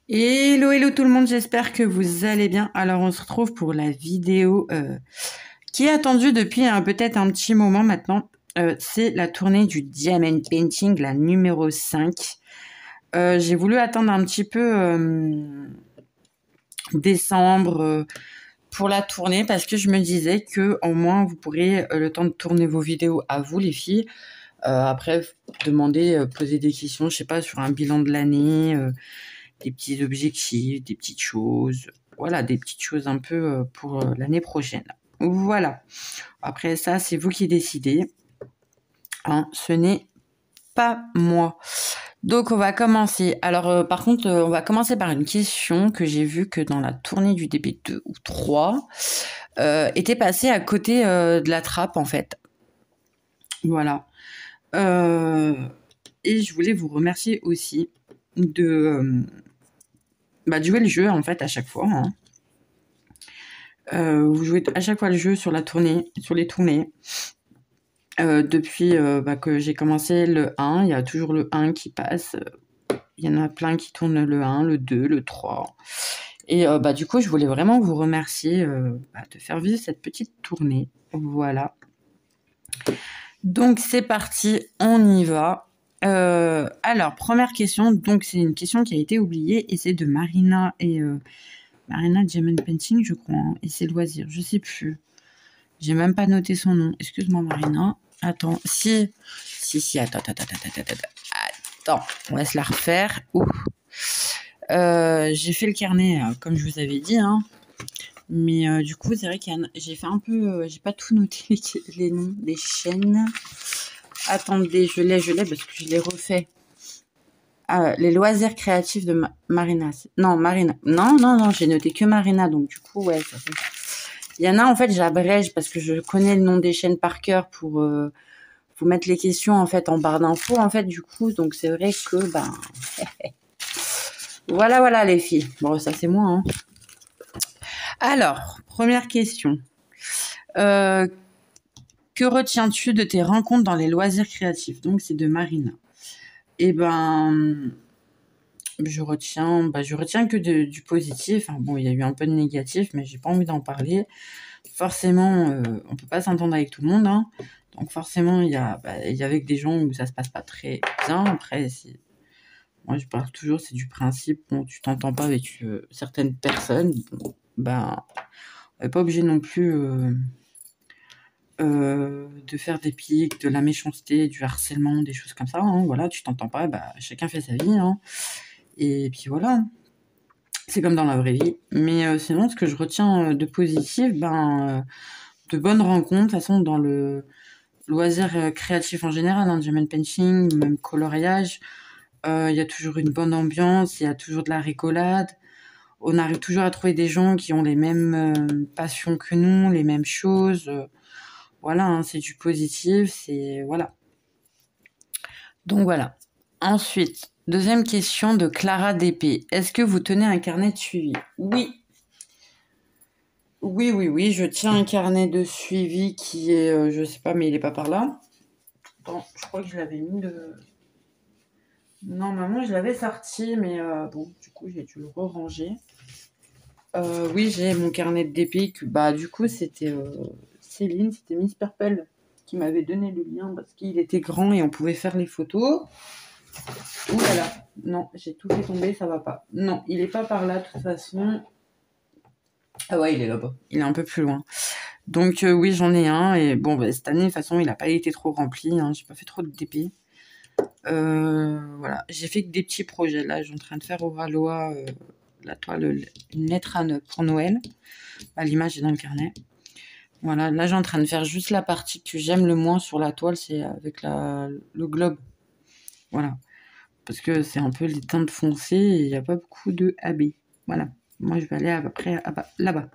Hello, hello tout le monde, j'espère que vous allez bien. Alors on se retrouve pour la vidéo qui est attendue depuis peut-être un petit moment maintenant. C'est la tournée du Diamond Painting, la numéro 5. J'ai voulu attendre un petit peu décembre pour la tournée parce que je me disais que au moins vous pourrez le temps de tourner vos vidéos à vous les filles. Après, demander, poser des questions, je sais pas, sur un bilan de l'année, des petits objectifs, des petites choses, voilà, des petites choses un peu pour l'année prochaine. Voilà. Après ça, c'est vous qui décidez. Hein, ce n'est pas moi. Donc on va commencer. Alors par contre, on va commencer par une question que j'ai vue que dans la tournée du DB2 ou 3 était passée à côté de la trappe en fait. Voilà. Et je voulais vous remercier aussi de jouer le jeu en fait à chaque fois. Hein. Vous jouez à chaque fois le jeu sur la tournée, sur les tournées. Depuis que j'ai commencé le 1, il y a toujours le 1 qui passe. Il y en a plein qui tournent le 1, le 2, le 3. Et du coup, je voulais vraiment vous remercier de faire vivre cette petite tournée. Voilà. Donc c'est parti, on y va. Alors, première question, donc c'est une question qui a été oubliée et c'est de Marina et Marina Diamond Painting, je crois, hein, et c'est loisir, je sais plus. J'ai même pas noté son nom. Excuse-moi Marina. Attends, si, attends, on va se la refaire. J'ai fait le carnet, comme je vous avais dit, hein. Mais du coup, c'est vrai qu'il y a j'ai fait un peu, j'ai pas tout noté les noms des chaînes. Attendez, je l'ai parce que je l'ai refait. Les loisirs créatifs de Marina. Non, Marina. Non, j'ai noté que Marina, donc du coup, ouais, ça fait. Il y en a, en fait, j'abrège parce que je connais le nom des chaînes par cœur pour vous mettre les questions, en fait, en barre d'infos, en fait, du coup. Donc, c'est vrai que, voilà, les filles. Bon, ça, c'est moi, hein. Alors, première question. Que retiens-tu de tes rencontres dans les loisirs créatifs? Donc, c'est de Marina. Eh ben, je retiens que du positif. Enfin, bon, il y a eu un peu de négatif, mais j'ai pas envie d'en parler. Forcément, on peut pas s'entendre avec tout le monde, hein. Donc forcément, il y avait que des gens où ça se passe pas très bien. Après, moi, je parle toujours, c'est du principe. Bon, tu t'entends pas avec certaines personnes. Bon, on n'est pas obligé non plus de faire des pics, de la méchanceté, du harcèlement, des choses comme ça. Hein. Voilà, tu t'entends pas, chacun fait sa vie. Hein. Et puis voilà. C'est comme dans la vraie vie. Mais sinon, ce que je retiens de positif, de bonnes rencontres, de toute façon, dans le loisir créatif en général, hein, diamond painting, même coloriage, il y a toujours une bonne ambiance, il y a toujours de la rigolade. On arrive toujours à trouver des gens qui ont les mêmes passions que nous, les mêmes choses. Voilà, hein, c'est du positif, c'est voilà. Donc voilà. Ensuite, deuxième question de Clara DP. Est-ce que vous tenez un carnet de suivi? Oui. Oui, je tiens un carnet de suivi qui est, je sais pas, mais il est pas par là. Attends, je crois que je l'avais mis de... Normalement, je l'avais sorti, mais bon, du coup, j'ai dû le re-ranger. Oui, j'ai mon carnet de DP. Du coup, c'était Céline, c'était Miss Purple qui m'avait donné le lien parce qu'il était grand et on pouvait faire les photos. Ouh là là, non, j'ai tout fait tomber, ça va pas. Non, il est pas par là, de toute façon. Ah ouais, il est là-bas. Il est un peu plus loin. Donc oui, j'en ai un. Et bon, cette année, de toute façon, il n'a pas été trop rempli. Hein, j'ai pas fait trop de DP. Voilà, j'ai fait que des petits projets. Là, je suis en train de faire au Ralois la toile, une lettre à pour Noël. L'image est dans le carnet. Voilà, là, j'ai en train de faire juste la partie que j'aime le moins sur la toile, c'est avec le globe. Voilà, parce que c'est un peu les teintes foncées et il n'y a pas beaucoup de AB. Voilà, moi, je vais aller à peu près là-bas.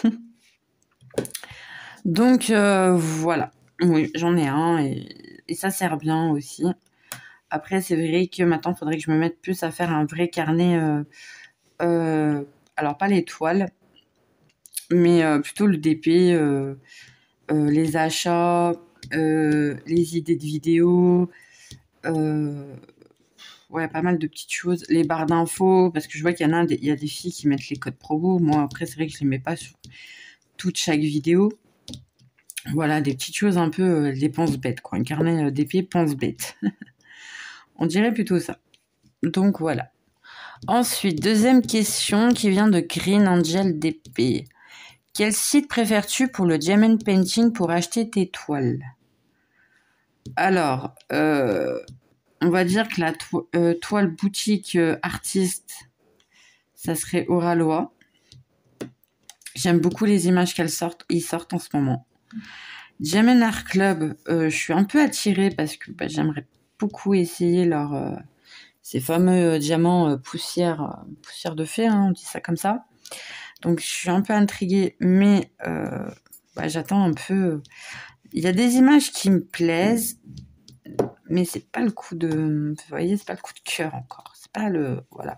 Donc, voilà. Oui, j'en ai un et ça sert bien aussi. Après, c'est vrai que maintenant, il faudrait que je me mette plus à faire un vrai carnet. Alors, pas les toiles, mais plutôt le DP, les achats, les idées de vidéos. ouais, pas mal de petites choses. Les barres d'infos, parce que je vois qu'il y en a, il y a des filles qui mettent les codes promo. Moi, après, c'est vrai que je les mets pas sur toute chaque vidéo. Voilà, des petites choses un peu des pense-bêtes, quoi. Un carnet d'épée pense-bête. On dirait plutôt ça. Donc, voilà. Ensuite, deuxième question qui vient de Green Angel d'épée. Quel site préfères-tu pour le diamond painting pour acheter tes toiles? Alors, on va dire que la toile boutique artiste, ça serait Oraloa. J'aime beaucoup les images ils sortent en ce moment. Diamond Art Club, je suis un peu attirée parce que j'aimerais beaucoup essayer ces fameux diamants poussière de fée, hein, on dit ça comme ça. Donc je suis un peu intriguée, mais j'attends un peu. Il y a des images qui me plaisent, mais c'est pas le coup de, vous voyez, c'est pas le coup de cœur encore. C'est pas le, voilà.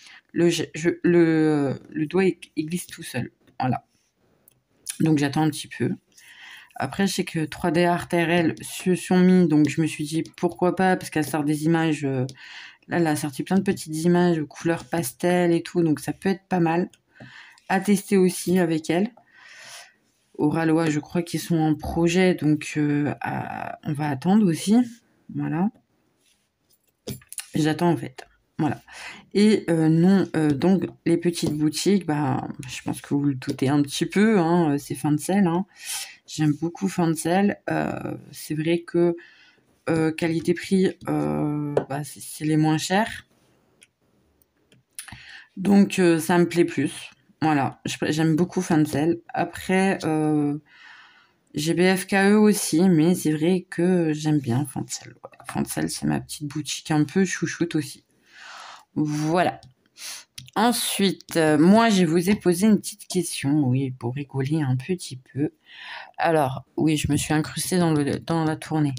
Le doigt il glisse tout seul, voilà. Donc j'attends un petit peu. Après, je sais que 3D Art RL se sont mis, donc je me suis dit pourquoi pas, parce qu'elle sort des images. Là, elle a sorti plein de petites images aux couleurs pastel et tout, donc ça peut être pas mal à tester aussi avec elle. Oraloa, je crois qu'ils sont en projet, donc on va attendre aussi. Voilà. J'attends en fait. Voilà. Et non, donc les petites boutiques, je pense que vous le doutez un petit peu, hein, c'est Fancel. Hein. J'aime beaucoup Fancel. C'est vrai que qualité-prix, c'est les moins chers. Donc ça me plaît plus. Voilà, j'aime beaucoup Fancel. Après, j'ai BFKE aussi, mais c'est vrai que j'aime bien Fancel. Ouais. Fancel, c'est ma petite boutique un peu chouchoute aussi. Voilà. Ensuite, moi, je vous ai posé une petite question, oui, pour rigoler un petit peu. Alors, oui, je me suis incrustée dans la tournée.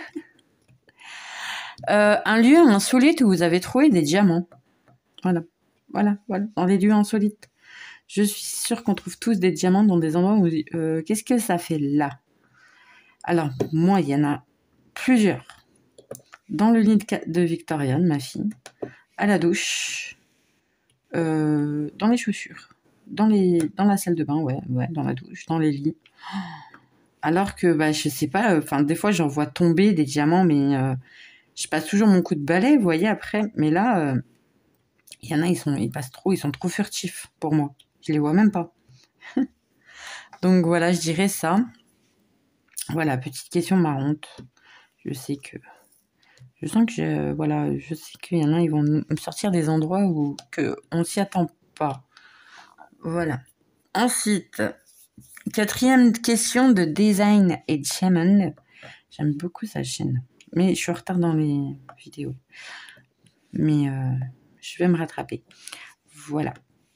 Un lieu insolite où vous avez trouvé des diamants. Voilà. Dans les lieux insolites. Je suis sûre qu'on trouve tous des diamants dans des endroits où... qu'est-ce que ça fait là? Alors, moi, il y en a plusieurs. Dans le lit de Victoriane, ma fille. À la douche. Dans les chaussures. Dans la salle de bain, ouais, dans la douche. Dans les lits. Alors que, je sais pas, des fois, j'en vois tomber des diamants, mais je passe toujours mon coup de balai, vous voyez, après. Mais là, il y en a, ils sont trop furtifs pour moi. Je les vois même pas. Donc voilà, je dirais ça. Voilà, petite question marrante. Je sens que je sais qu'il y en a, ils vont me sortir des endroits où on s'y attend pas. Voilà. Ensuite, quatrième question de Design et Diamond. J'aime beaucoup sa chaîne, mais je suis en retard dans les vidéos. Mais je vais me rattraper. Voilà.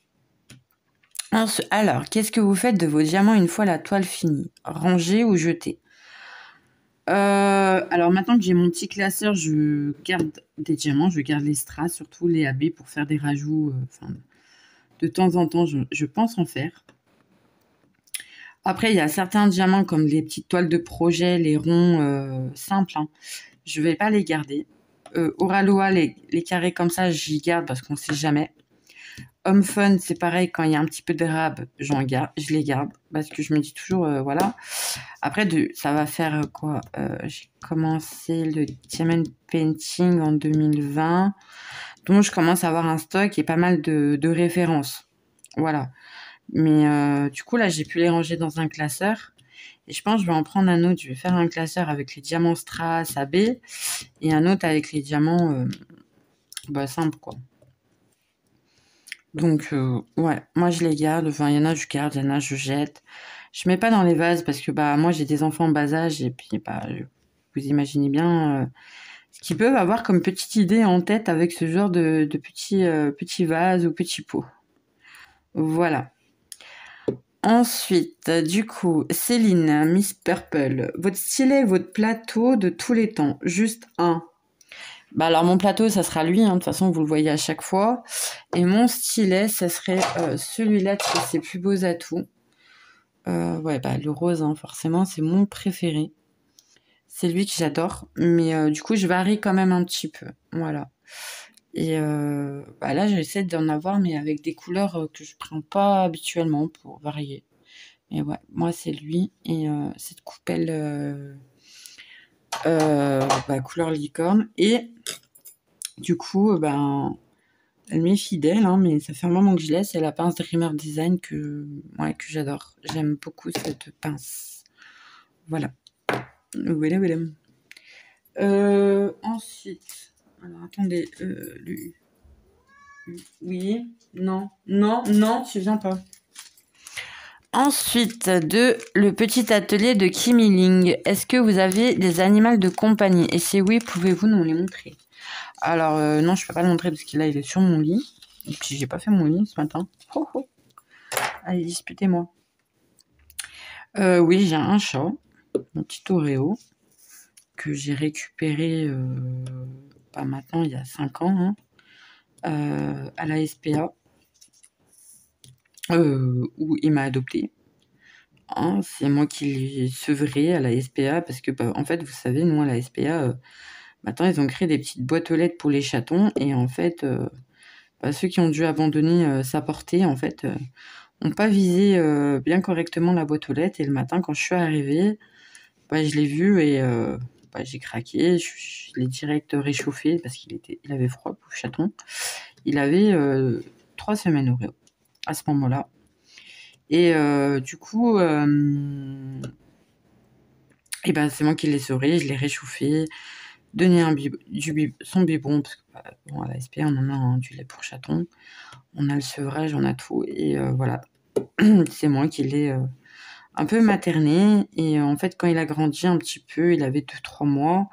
Alors, qu'est-ce que vous faites de vos diamants une fois la toile finie? Ranger ou jeter? Alors maintenant que j'ai mon petit classeur, je garde des diamants, je garde les strass, surtout les AB pour faire des rajouts. De temps en temps, je pense en faire. Après, il y a certains diamants comme les petites toiles de projet, les ronds simples. Hein, je vais pas les garder. Oraloa, les carrés comme ça, j'y garde parce qu'on sait jamais. Homme Fun, c'est pareil, quand il y a un petit peu de rab, je les garde parce que je me dis toujours, voilà. Après, ça va faire quoi? J'ai commencé le Diamond Painting en 2020, donc je commence à avoir un stock et pas mal de références. Voilà. Mais du coup, là, j'ai pu les ranger dans un classeur. Et je pense que je vais en prendre un autre. Je vais faire un classeur avec les diamants Strass AB et un autre avec les diamants simples, quoi. Donc, ouais, moi, je les garde. Enfin, il y en a, je garde, il y en a, je jette. Je mets pas dans les vases parce que, moi, j'ai des enfants en bas âge et puis, vous imaginez bien ce qu'ils peuvent avoir comme petite idée en tête avec ce genre de petits vases ou petits pots. Voilà. Ensuite, du coup, Céline, Miss Purple, votre stylet, votre plateau de tous les temps, juste un. Alors mon plateau, ça sera lui, hein, de toute façon vous le voyez à chaque fois. Et mon stylet, ça serait celui-là qui a ses plus beaux atouts. Le rose, hein, forcément, c'est mon préféré. C'est lui que j'adore, mais du coup je varie quand même un petit peu. Voilà. Et bah là, j'essaie d'en avoir, mais avec des couleurs que je prends pas habituellement pour varier. Et ouais, moi, c'est lui. Et cette coupelle bah, couleur licorne. Et du coup, ben, elle m'est fidèle, hein, mais ça fait un moment que je l'ai. C'est la pince Dreamer Design ouais, que j'adore. J'aime beaucoup cette pince. Voilà. Voilà, voilà. Ensuite, alors attendez, oui, non, non, non, tu viens pas. Ensuite, le petit atelier de Kimi Ling. Est-ce que vous avez des animaux de compagnie? Et si oui, pouvez-vous nous les montrer? Alors, non, je peux pas le montrer parce qu'il il est sur mon lit. Et puis, j'ai pas fait mon lit ce matin. Oh, oh. Allez, disputez-moi. Oui, j'ai un chat, mon petit Oreo, que j'ai récupéré, pas maintenant, il y a 5 ans, hein, à la SPA, où il m'a adopté. Hein, c'est moi qui l'ai sevré à la SPA parce que, bah, en fait, vous savez, nous, à la SPA, maintenant, ils ont créé des petites boîtes aux lettres pour les chatons. Et en fait, bah, ceux qui ont dû abandonner sa portée, en fait, n'ont pas visé bien correctement la boîte aux lettres. Et le matin, quand je suis arrivée, bah, je l'ai vu et bah, j'ai craqué. Je l'ai direct réchauffé parce il avait froid, pauvre chaton. Il avait 3 semaines Oreo à ce moment-là. Et du coup, et ben, c'est moi qui l'ai sevré, je l'ai réchauffé, donné son biberon, parce que bah, bon, à la SP, on en a du lait pour chaton, on a le sevrage, on a tout, et voilà. C'est moi qui l'ai un peu materné, et en fait, quand il a grandi un petit peu, il avait 2-3 mois,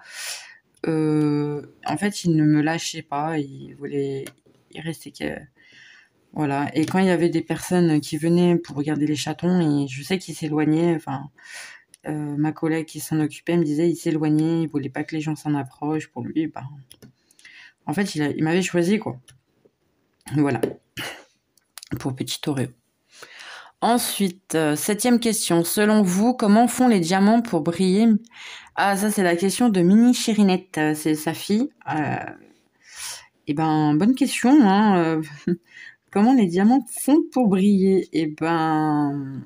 en fait, il ne me lâchait pas, il restait voilà. Et quand il y avait des personnes qui venaient pour regarder les chatons, et je sais qu'il s'éloignait, enfin, ma collègue qui s'en occupait me disait il s'éloignait, il voulait pas que les gens s'en approchent. Pour lui, ben, en fait, il m'avait choisi, quoi. Voilà, pour petit Oreo. Ensuite, 7e question. Selon vous, comment font les diamants pour briller? Ah, ça, c'est la question de Mini Chirinette. C'est sa fille. Eh ben, bonne question, hein. Comment les diamants font pour briller? Eh ben,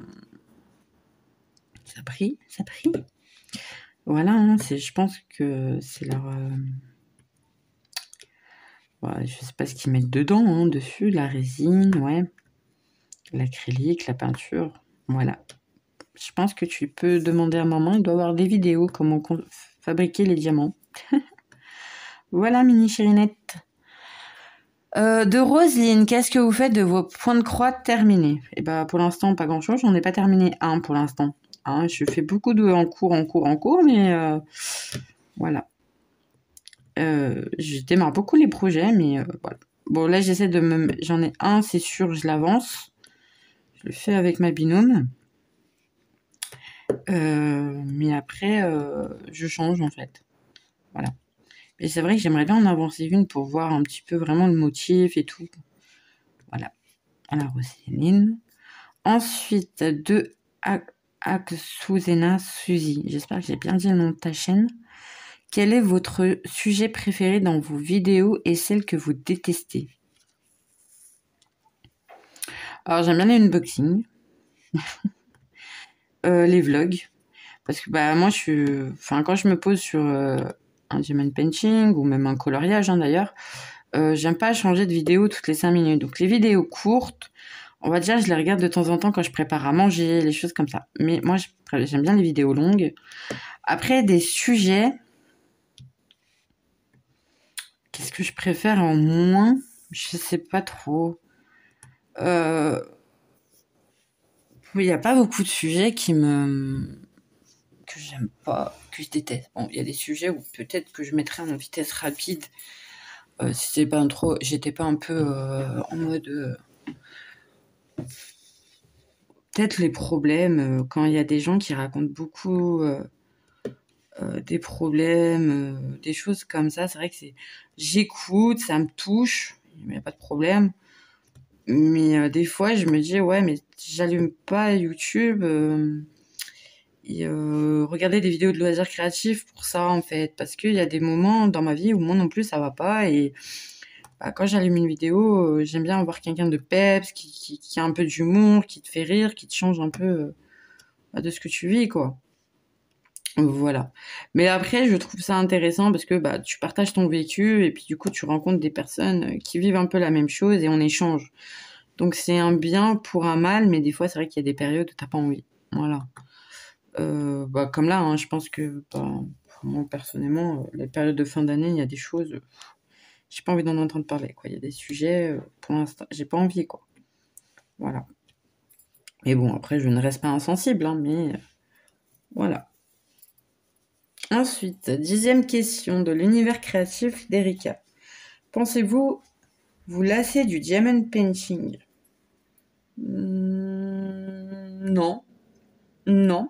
ça brille, ça brille. Voilà, hein, je pense que c'est leur... ouais, je sais pas ce qu'ils mettent dedans, hein, dessus, la résine, ouais, l'acrylique, la peinture, voilà. Je pense que tu peux demander à maman, il doit avoir des vidéos comment fabriquer les diamants. Voilà, mini chérinette. De Roselyne, qu'est-ce que vous faites de vos points de croix terminés? Eh ben, pour l'instant, pas grand-chose, j'en ai pas terminé un pour l'instant. Hein, je fais beaucoup de en cours, mais voilà. Je démarre beaucoup les projets, mais voilà. Bon, là, j'en ai un, c'est sûr, je l'avance. Je le fais avec ma binôme. Mais après, je change, en fait. Voilà. Mais c'est vrai que j'aimerais bien en avancer une pour voir un petit peu vraiment le motif et tout. Voilà. À la Roselyne. Ensuite, de Aksuzena Suzy. J'espère que j'ai bien dit le nom de ta chaîne. Quel est votre sujet préféré dans vos vidéos et celle que vous détestez? Alors, j'aime bien les unboxings, les vlogs, parce que bah moi, quand je me pose sur un diamond painting ou même un coloriage, hein, d'ailleurs, j'aime pas changer de vidéo toutes les 5 minutes. Donc, les vidéos courtes, on va dire, je les regarde de temps en temps quand je prépare à manger, les choses comme ça. Mais moi, j'aime bien les vidéos longues. Après, des sujets, qu'est-ce que je préfère en moins? Je sais pas trop. Il n'y a pas beaucoup de sujets que j'aime pas, que je déteste. Bon, il y a des sujets où peut-être que je mettrais en vitesse rapide si c'est pas trop, j'étais pas un peu en mode peut-être les problèmes quand il y a des gens qui racontent beaucoup des problèmes, des choses comme ça. C'est vrai que j'écoute, ça me touche, il n'y a pas de problème. Mais des fois, je me dis ouais, mais j'allume pas YouTube. Et regarder des vidéos de loisirs créatifs pour ça, en fait, parce qu'il y a des moments dans ma vie où moi non plus ça va pas, et bah, quand j'allume une vidéo, j'aime bien avoir quelqu'un de peps, qui a un peu d'humour, qui te fait rire, qui te change un peu de ce que tu vis, quoi. Voilà. Mais après, je trouve ça intéressant parce que bah, tu partages ton vécu et puis du coup, tu rencontres des personnes qui vivent un peu la même chose et on échange. Donc c'est un bien pour un mal, mais des fois, c'est vrai qu'il y a des périodes où t'as pas envie. Voilà. Bah, comme là, hein, je pense que bah, moi, personnellement, les périodes de fin d'année, il y a des choses, j'ai pas envie d'en entendre parler, quoi. Il y a des sujets, pour l'instant, j'ai pas envie, quoi. Voilà. Mais bon, après, je ne reste pas insensible, hein, mais voilà. Ensuite, 10e question de l'univers créatif d'Erika. Pensez-vous vous lasser du diamond painting? Non, non,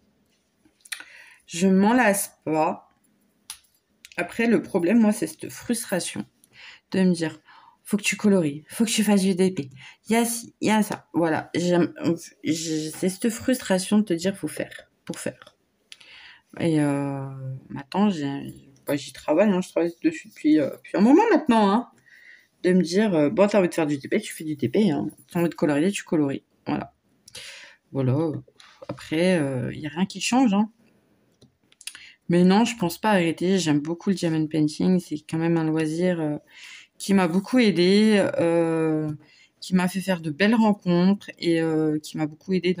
je m'en lasse pas. Après, le problème, moi, c'est cette frustration de me dire, faut que tu colories, faut que tu fasses du DP. Il y a ci, il y a ça. Voilà, c'est cette frustration de te dire, faut faire, pour faire. Et maintenant, j'y travaille, hein, je travaille dessus depuis un moment maintenant, hein. De me dire, bon, t'as envie de faire du TP, tu fais du TP, hein. T'as envie de colorier, tu colories. Voilà. Voilà. Après, il n'y a rien qui change, hein. Mais non, je pense pas arrêter. J'aime beaucoup le diamond painting. C'est quand même un loisir qui m'a beaucoup aidé, qui m'a fait faire de belles rencontres et qui m'a beaucoup aidé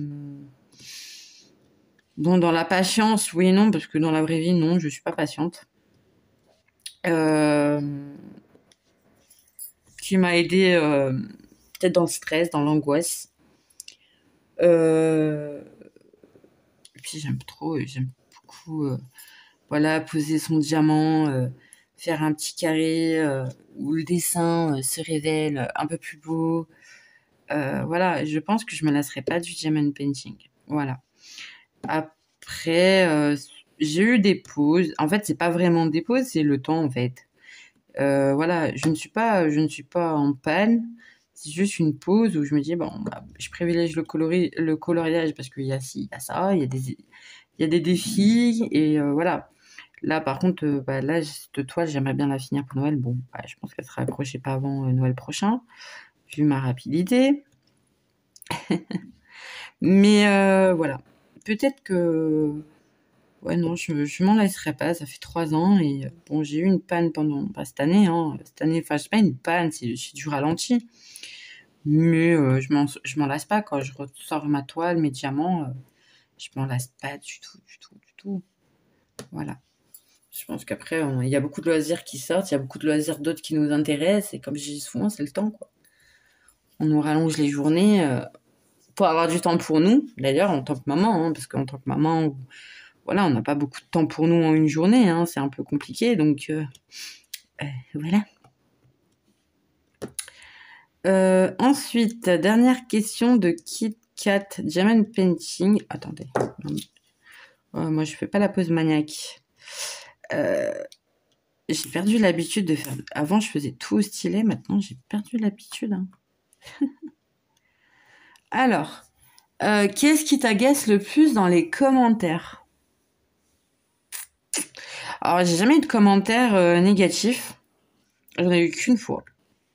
dans la patience. Oui et non, parce que dans la vraie vie, non, je suis pas patiente. Euh, qui m'a aidé peut-être dans le stress, dans l'angoisse. Et puis j'aime beaucoup, voilà, poser son diamant, faire un petit carré où le dessin se révèle un peu plus beau. Voilà, je pense que je me lasserai pas du diamond painting. Voilà. Après, j'ai eu des pauses. En fait, c'est pas vraiment des pauses, c'est le temps en fait. Voilà, je ne suis pas en panne. C'est juste une pause où je me dis bon, bah, je privilège le coloriage parce qu'il y a ci, il y a ça, il y a des défis et voilà. Là, par contre, bah, là, cette toile, j'aimerais bien la finir pour Noël. Bon, bah, je pense qu'elle sera accrochée pas avant Noël prochain, vu ma rapidité. Mais voilà, peut-être que ouais, non, je m'en laisserai pas. Ça fait 3 ans et bon, j'ai eu une panne pendant bah, cette année. Hein, cette année, enfin, c'est pas une panne, c'est du ralenti. Mais je m'en lasse pas quand je ressors ma toile, mes diamants. Je m'en lasse pas du tout, du tout, du tout. Voilà. Je pense qu'après, il y a beaucoup de loisirs qui sortent, il y a beaucoup de loisirs d'autres qui nous intéressent. Et comme je dis souvent, c'est le temps, quoi. On nous rallonge les journées pour avoir du temps pour nous. D'ailleurs, en tant que maman, hein, parce qu'en tant que maman, voilà, on n'a pas beaucoup de temps pour nous en une journée, hein, c'est un peu compliqué, donc voilà. Ensuite, dernière question de Kit Kat Diamond Painting. Attendez. Oh, moi, je fais pas la pause maniaque. J'ai perdu l'habitude de faire. Avant, je faisais tout au stylet. Maintenant, j'ai perdu l'habitude, hein. Alors, qu'est-ce qui t'agace le plus dans les commentaires? Alors, j'ai jamais eu de commentaires négatifs. J'en ai eu qu'une fois.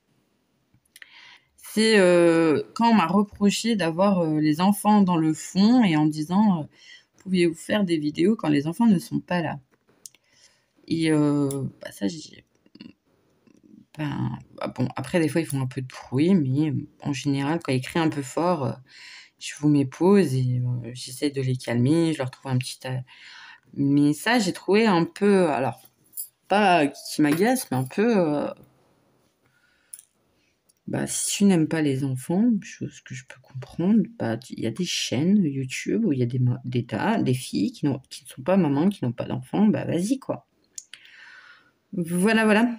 C'est quand on m'a reproché d'avoir les enfants dans le fond et en me disant pouviez-vous faire des vidéos quand les enfants ne sont pas là? Et bah ça, j'ai ben, bah bon, après, des fois, ils font un peu de bruit, mais en général, quand ils crient un peu fort, je vous mets pause et j'essaie de les calmer, je leur trouve un petit... Mais ça, j'ai trouvé un peu... Alors, pas qui m'agace, mais un peu... bah, si tu n'aimes pas les enfants, chose que je peux comprendre, bah, il y a des chaînes YouTube où il y a des filles qui ne sont pas mamans, qui n'ont pas d'enfants, bah vas-y, quoi. Voilà, voilà.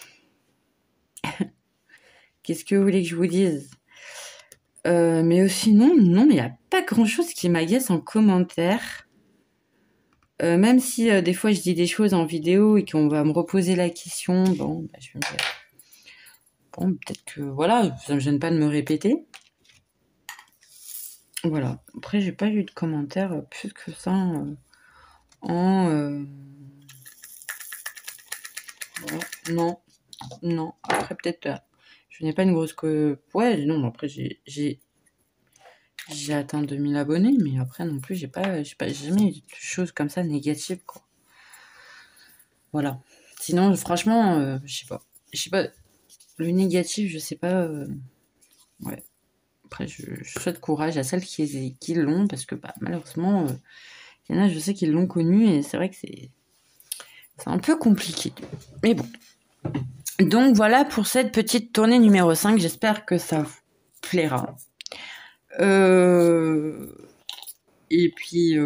Qu'est-ce que vous voulez que je vous dise? Mais sinon, non, il n'y a pas grand-chose qui m'agace en commentaire. Même si des fois je dis des choses en vidéo et qu'on va me reposer la question, bon, bah, je vais me dire, bon, peut-être que, voilà, ça me gêne pas de me répéter. Voilà. Après, j'ai pas eu de commentaires plus que ça en... voilà. Non. Non, après peut-être... je n'ai pas une grosse... Ouais, non, après j'ai atteint 2000 abonnés, mais après non plus, j'ai jamais eu de choses comme ça négatives, quoi. Voilà. Sinon, franchement, je sais pas. Je sais pas. Le négatif, je sais pas. Ouais. Après, je souhaite courage à celles qui l'ont, parce que bah, malheureusement, il y en a, je sais qu'ils l'ont connu, et c'est vrai que c'est un peu compliqué. Mais bon. Donc voilà pour cette petite tournée numéro 5. J'espère que ça vous plaira. Et puis,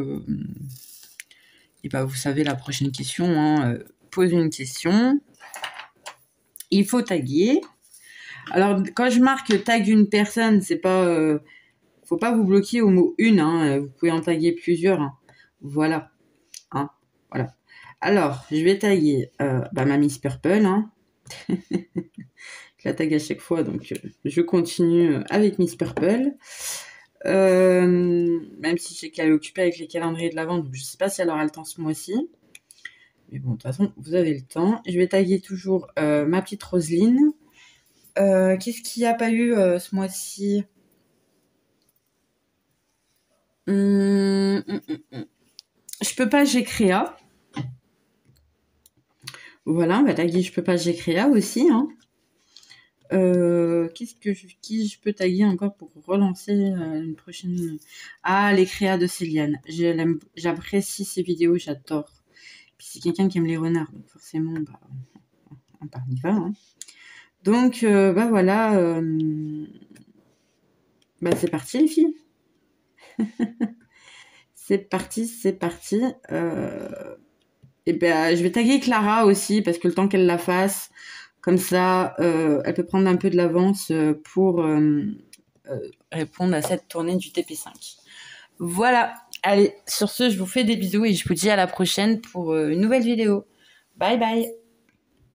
et bah, vous savez, la prochaine question, hein, pose une question. Il faut taguer. Alors, quand je marque tag une personne, c'est pas... faut pas vous bloquer au mot une, hein, vous pouvez en taguer plusieurs. Hein. Voilà. Hein, voilà. Alors, je vais taguer ma Miss Purple. Hein. Je la tag à chaque fois, donc je continue avec Miss Purple. Même si je sais qu'elle est occupée avec les calendriers de l'Avent, donc je sais pas si elle aura le temps ce mois-ci. Mais bon, de toute façon, vous avez le temps. Je vais taguer toujours ma petite Roselyne. Qu'est-ce qu'il n'y a pas eu ce mois-ci? Je peux pas, j'ai créa. Voilà, bah taguer je peux pas, j'ai créa aussi. Hein. Qui je peux taguer encore pour relancer une prochaine... Ah, les créas de Céliane. J'apprécie ces vidéos, j'adore. Puis c'est quelqu'un qui aime les renards, donc forcément, bah, on y va. Hein. Donc, bah voilà. Bah c'est parti les filles. C'est parti, c'est parti. Et ben, je vais taguer Clara aussi, parce que le temps qu'elle la fasse, comme ça, elle peut prendre un peu de l'avance pour répondre à cette tournée du TP5. Voilà. Allez, sur ce, je vous fais des bisous et je vous dis à la prochaine pour une nouvelle vidéo. Bye bye.